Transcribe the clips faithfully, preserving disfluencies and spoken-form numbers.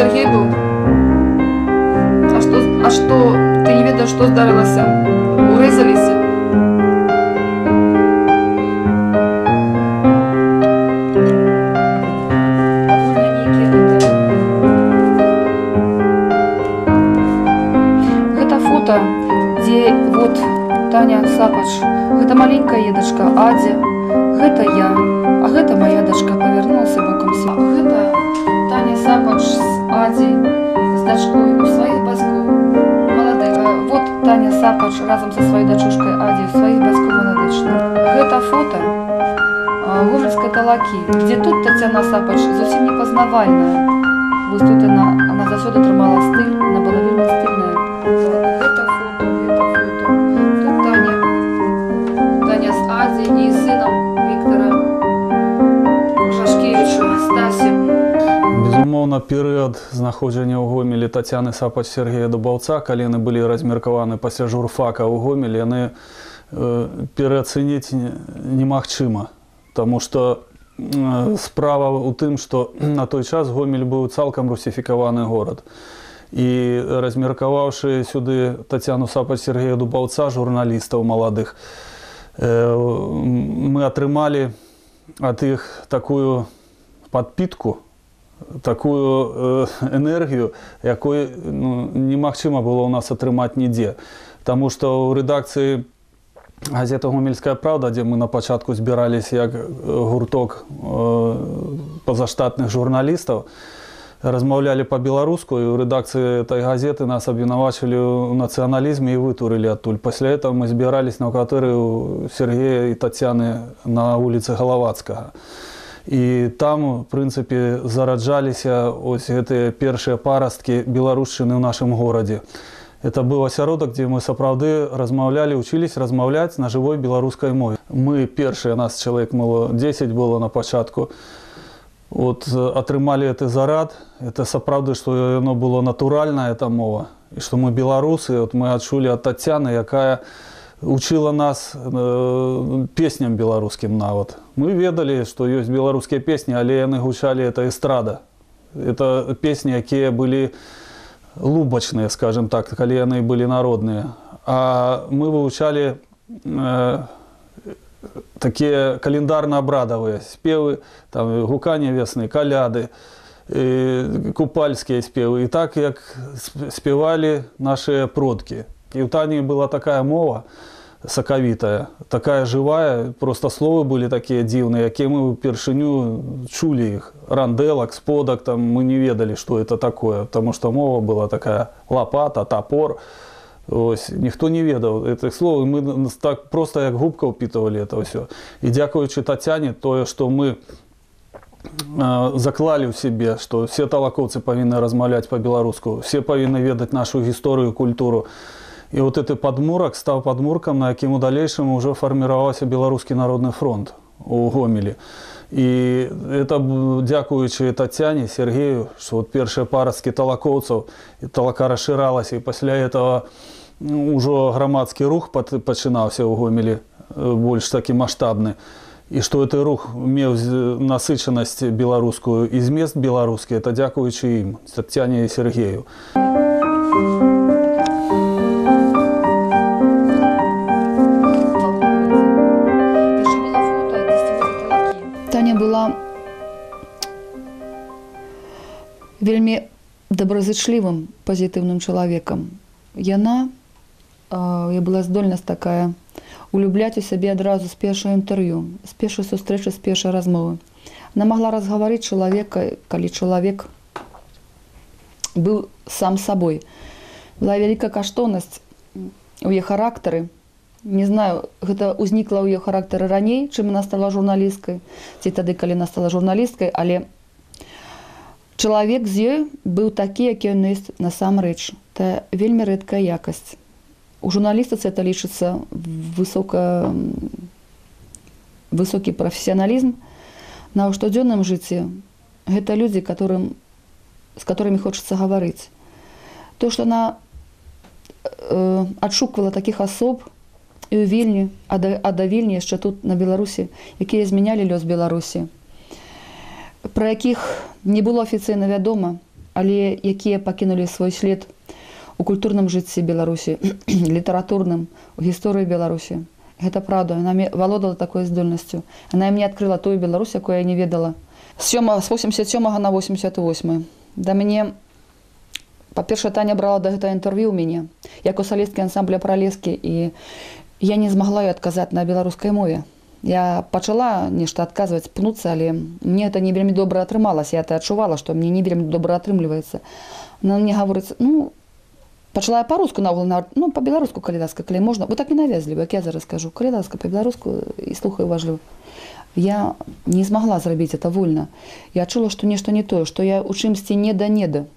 Сергей был? А что, а что ты не ведаешь, что здарилося? Урезались? Это фото, где вот Таня Сапач. Это маленькая едочка Адя. Это я. А это моя дочка повернулася боком себе. Это Таня Сапач с Адей, с дочкой у своих батьков молодых. Вот Таня Сапач разом со своей дочушкой Адей у своих батьков молодых. Это фото Гомельской Талаки, где тут Тетяна Сапач зовсім не познавальная. Ось тут она, она засюди тримала стиль, она была вельми стильная. Это фото, это фото. Тут Таня, Таня с Адей и сыном Віктора Шашкевича, Стасем. Безумоўна, перыяд знаходжання ў Гомелі Тацяны Сапач, Сергея Дубаўца, калі яны былі размеркаваны пасля журфака ў Гомелі, яны э, пераацаніць немагчыма. Таму што э, справа ў тым, што на той час Гомель быў цалкам русіфікаваны горад. І размеркаваўшы сюды Тацяну Сапач, Сергея Дубаўца, журналістаў маладых, э, мы атрымалі ад іх такую падпітку, такую э, энергію, якой ну, немагчыма было ў нас атрымаць нідзе. Таму што ў рэдакцыі газеты «Гомельская правда», дзе мы на пачатку збіраліся як гурток э, пазаштатных журналістаў, размаўлялі па-беларуску, і ў рэдакцыі этой газеты нас абвінавачылі ў нацыяналізме і вытурылі адтуль. Пасля этого мы збіраліся на кватэры ў Сергея і Тацяны на вуліцы Галавацкага. І там, в прынцыпе, зараджаліся ось гэтыя першыя парасткі беларушчыны ў нашым горадзе. Это быў асяродак, дзе мы сапраўды размаўлялі, учылись размаўляць на жывой беларускай мове. Мы першыя, нас чалавек дзесяць было на пачатку, от, атрымалі гэты зарад. Это сапраўды, што яно было натуральна, эта мова. І што мы беларусы, от мы адчулі ад Тацяны, якая учила нас э, песням беларускім нават. Мы ведалі, што ёсць беларускія песні, але яны гучалі, это эстрада. Это песні, якія былі лубачныя, скажем так, калі яны былі народныя. А мы вывучалі э, такія календарна-абрадавыя спевы, там гуканне весны, каляды, э, купальскія спевы. І так, як спевалі нашыя продкі. І ў Тані была такая мова сакавітая, такая жывая, просто словы былі такія дзіўныя, якія мы ўпершыню чулі іх. Ранделак, сподак, там мы не ведалі, што это такое, таму што мова была такая лапата, топор. Ось, ніхто не ведаў гэтых слоў, і мы так просто як губка ўпітвалі это ўсё. І дзякуючы Тацяне, тое, што мы э, заклалі ў сябе, што все талакоўцы павінны размаўляць па-беларуску, все павінны ведаць нашу гісторыю, культуру. І вот гэты падмурак стаў падмуркам, на якім у далейшым ужо фарміраваўся Беларускі народны фронт у Гомелі. І это дзякуючы Тацяне, Сергею, што вот першыя парасткі талакоўцаў, і талака расшыралася, і пасля этого ўжо грамадскі рух пачынаўся ў Гомелі, больш такі маштабны. І што гэты рух меў насычанасць беларускую і змест беларускі, это дзякуючы ім, Тацяне і Сергею. Таня была вельмі добразычлівым, пазітыўным чалавекам. Яна, я была здольнасць такая, улюбляць у сябе адразу з першага інтэрв'ю, з першай сустрэчы, з першай размовы. Она могла разгаварыць чалавека, калі чалавек быў сам сабой. Была вялікая каштоўнасць у яе характары. Не знаю, гэта ўзнікла ў яе характары раней, чым она стала журналісткай, ці тады, калі она стала журналісткай, але чалавек з ёй быў такі, які ён ёсць насамрэч. Это вельмі рэдкая якасць. У журналістыцы это лічыцца высока, высокі прафесіяналізм. На штодзённым жыцці гэта людзі, которым, з которымі хочацца гаварыць. То, што она э, адшуквала такіх асоб, і ў Вільні, а да, а да Вільні яшчэ тут, на Беларусі, якія змянялі лёс Беларусі, пра якіх не было афіцыйна вядома, але якія пакінулі свой след у культурным жыцці Беларусі, літаратурным, у гісторыі Беларусі. Гэта правда, яна валодала такой здольнасцю. Яна мне адкрыла тую Беларусь, якую я не ведала. З восемьдесят сёмага на восемьдесят восьмы. Да мяне, па-першае, Таня брала да гэта інтэрв'ю ў мяне, як у салісткі ансамбля «Пралескі», і я не змагла ёй адказаць на беларускай мове. Я пачала нешта адказваць, пнуцца, але мне гэта не вельмі добра атрымалася. Я это адчувала, што мне не вельмі добра атрымліваецца. Она мне гаворыць, ну, пачала я па-руску наогул, ну, па-беларуску, калі ласка, калі можна. Бо так ненавязліва, як я зараз кажу. Калі ласка, па-беларуску і слухаю уважліва. Я не змагла зрабіць это вольна. Я чула, што нешта не тое, што я у чымсьці неда-неда.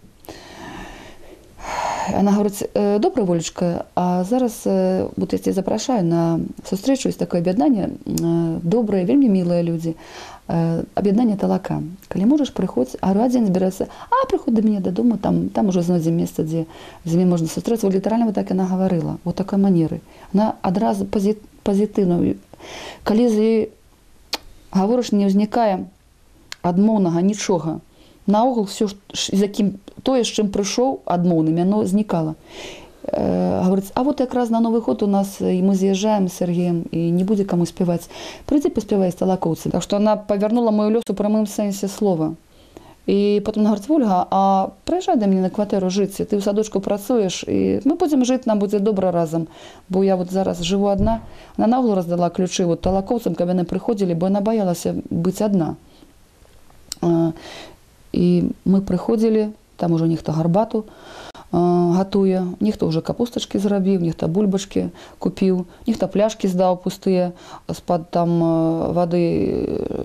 Она говорит, добрая, Волечка, а зараз вот я тебя запрашаю на сустрэчу, есть такое аб'яднанне, добрые, вельмі милые люди, аб'яднанне талака. Калі можаш, прыходзь, а адзін збіраецца, а прыходь до мяне дадому, там, там уже знойдзем месца, дзе з імі можна сустрэцца. Вот літаральна вот так яна гаварыла, вот такой манеры. Она адразу пазітыўна. Калі з ёй гаворыш, не ўзнікае адмоўнага нічога. Наогул все, з якім тое, з чым прыйшоў адмоўным, яно знікала. Э, Говорыць, а вот якраз на Новы год у нас, і мы з'язджаем з Сергеем, і не будзе каму спяваць. Прыйдзі паспявай з талакоўцамі. Так што она павярнула мою лёс у прамым сэнсе слова. І потым она говорит, Вольга, а прыязджай да мяне на кватэру жыць, ты ў садочку працуеш, і мы будзем жыць, нам будзе добра разам. Бо я вот зараз жыву адна. Она наогул раздала ключы вот талакоўцам, каб яны прыходзілі, бо яна баялася быць адна. Э, І мы прыходзілі, там ужо нехта гарбату э, гатуе, нехта ўжо капустачкі зрабіў, нехта бульбачкі купіў, нехта пляшкі здаў пустыя з-пад там э, вады э,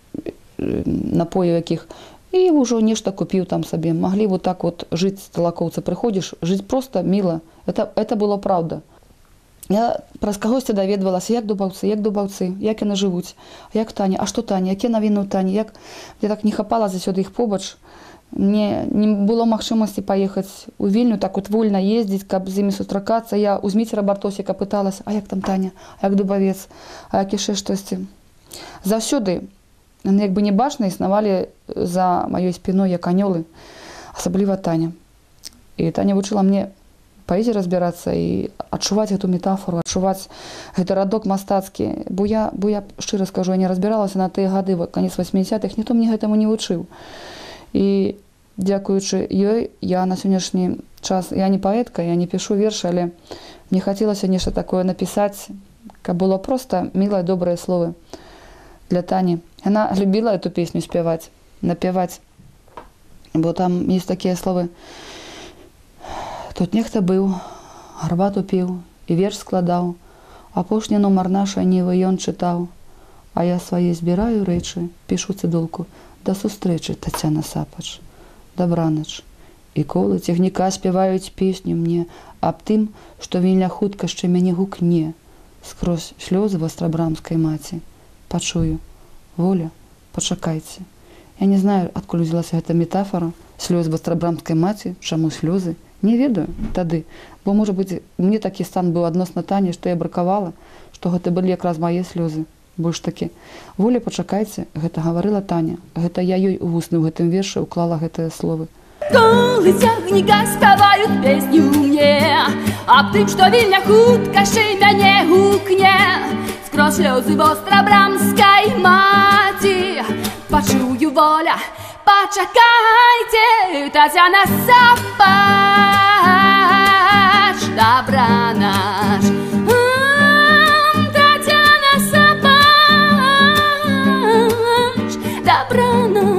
напояў якіх. І ўжо нешта купіў там сабе. Маглі вот так вот жыць, талакоўцы, прыходзіш, жыць проста, міла. Это, это было правда. Я праз кагосьці даведвалася, як дубаўцы, як дубаўцы, як яны жывуць, як Таня, а што Таня, якія навіны ў Тані, як я так не хапала заўсёды іх побач. Мне не было магчымасці паехаць у Вільню, так от вольна ездзіць, каб з імі сустракацца. Я у Зміцера Бартосіка пыталась, а як там Таня, а як дубавец, а як яшчэ штосьці. Заўсёды яны як бы не бачна існавалі за маёй спіной, як анёлы, асабліва Таня. І Таня вучыла мне паэзіі разбірацца і адчуваць гэту метафору, адчуваць гэты радок мастацкі. Бо я, бо я шчыра скажу, я не разбіралася на тыя гады, канец восьмидесятых, ніхто мне гэтаму не вучыў. І дзякуючы ёй, я на сённяшні час, я не паэтка, я не пішу вершы, але мне хацелася нешта такое напісаць, каб было проста мілыя, добрыя словы для Тані. Яна любіла эту песню спяваць, напяваць, бо там ёсць такія словы. Тут нехта быў, гарбату піў і верш складаў, апошні нумар нашай нівы ён чытаў, а я свае збіраю рэчы, пішу цыдулку, да сустрэчы, Тацяна Сапач, дабранач. І колы цягніка спяваюць песню мне аб тым, што вельня хутка яшчэ мяне гукне скрозь слёзы вастрабрамскай маці. Пачую, Воля, пачакайце. Я не знаю, адкуль узялася гэта метафора, слёзы вастрабрамскай маці, чаму слёзы. Не ведаю тады, бо, можа быць, мне такі стан быў адносна Тані, што я бракавала, што гэта былі якраз мае слёзы. Больш такі. Воля, пачакайце, гэта гаварыла Таня. Гэта я ёй у вусны ў гэтым вершы ўклала гэтыя словы. Колы цягніка спяваюць песню мне аб тым, што вільня хутка яшчэ мяне гукне скрозь слёзы вастрабрамскай маці. Пачую, Воля, пачакайце, Тацяна Сапач, дабранач. Тацяна Сапач, дабранач.